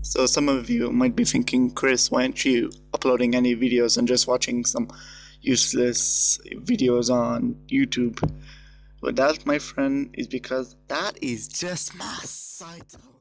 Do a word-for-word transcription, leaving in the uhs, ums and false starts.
So some of you might be thinking, Chris, why aren't you uploading any videos and just watching some useless videos on YouTube? Well, that, my friend, is because that is just my site.